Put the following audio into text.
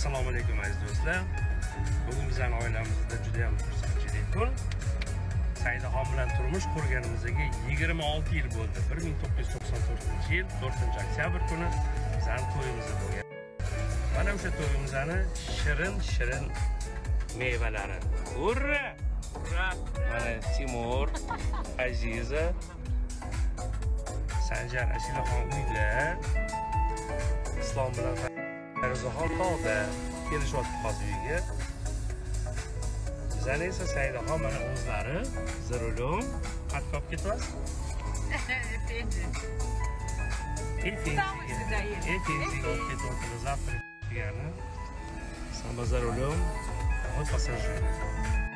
Assalomu alaykum aziz do'stlar. Bugun bizning oilamizda juda ham xursandchilik kun. Saidaxon bilan turmush qurganimizga 26 yil bo'ldi. 1994-yil 4-oktyabr kuni bizning to'yimiz bo'lgan. Mana o'sha to'yimizni shirin mevalari. Urra! Urra! Mana Timur, Aziza, Sanjar Ashilaxon uyda, Islom bilan Farzoxon tog'da kelishyapti hozir uyga. Bizlar esa Saidaxon mana o'zlari Zarulum qatqa olib ketamiz. Efendiga olib ketyapti. Завтра degani. Samba Zarulum, вот пассажир.